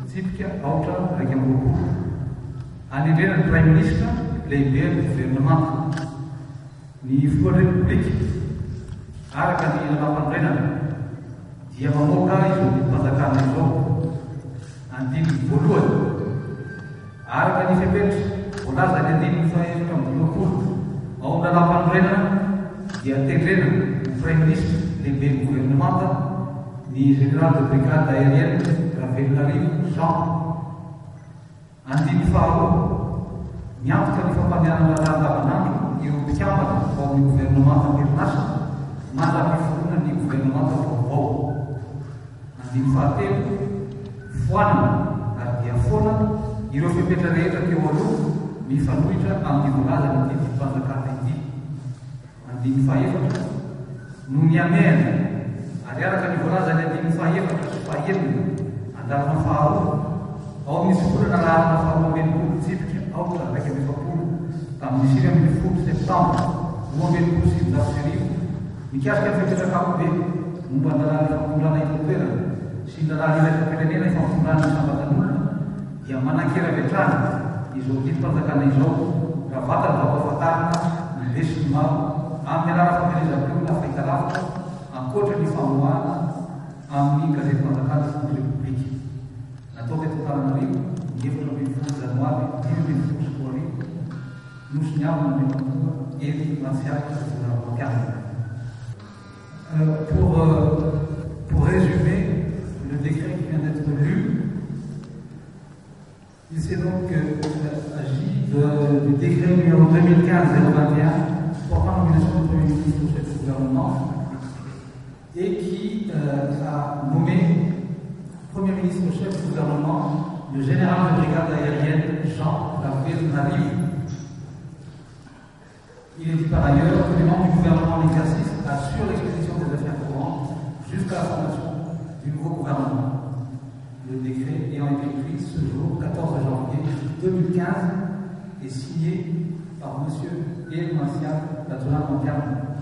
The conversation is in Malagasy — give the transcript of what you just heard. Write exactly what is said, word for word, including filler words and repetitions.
tsipika aotra raiky amby roapolo anendrena ny prime ministre lehibe ny gouvernement ny filohan'ny république araka ny lalàm-panorenana dia mamoaka izao mpanjakana izao andininy voalohany araka ny fepetra voalaza ny andininy faefatra amby roapolo ao ny lalàm-panorenana dia tendrena ny prime ministre lehibe ny gouvernement ny général de brigade aérienne Ravelonarivo Jean. Andiny faharoa miantoka ny fampandehanana andavanandro ireo mpikambana ao amin'ny gouvernement am-perinasa mandra-piforona ny gouvernement vaovao. Andiny fahatelo foanana ary dia foana ireo fepetra rehetra teo aloha mifanohitra amin'ny voalaza ny ity mpanjakana ity. Andiny fahaefatra no ny amehana ary araka ny voalaza ny andiny fahaefatra sy fahaenina andalana faharoa ao amin'ny volana lahana faharoa ambinipolo tsipika aotra raiky amby efapolo tamin'ny sivy ambin'ny folo septambra roa ambinipolo sy sivinjato sy arivo mikasika ny fepetrakapobe momba ny lalàna fambolana itotoerana sy ny lalàna iraisam-pirenena ifambolana ny sambatan'olona dia manan-keravetrana izao ity mpanjakana izao raha vatany vaoafatarina ny lesiny maro amin'ny alala famelezam-peona fahitalavitra ankoatra ny famoahana amin'ny gazety mpanjakana sy ny république. Natao teto Antananarivo ny efatra ambin'ny folo janoary dimy ambin'ny folo sy roa arivo nosy ny amina ny mpamora Ery Martial Mampianina. Pour, euh, pour résumer le décret qui vient d'être lu, il s'est donc euh, agi de, du décret numéro deux mille quinze zéro vingt et un portant nomination du Premier ministre au chef du gouvernement et qui euh, a nommé Premier ministre au chef du gouvernement le général de brigade aérienne Jean Ravelonarivo. Il est dit par ailleurs que les membres du gouvernement en exercice assurent l'expédition des affaires courantes jusqu'à la formation du nouveau gouvernement. Le décret ayant été pris ce jour, quatorze janvier deux mille quinze, est signé par M. Ery Martial Mampianina.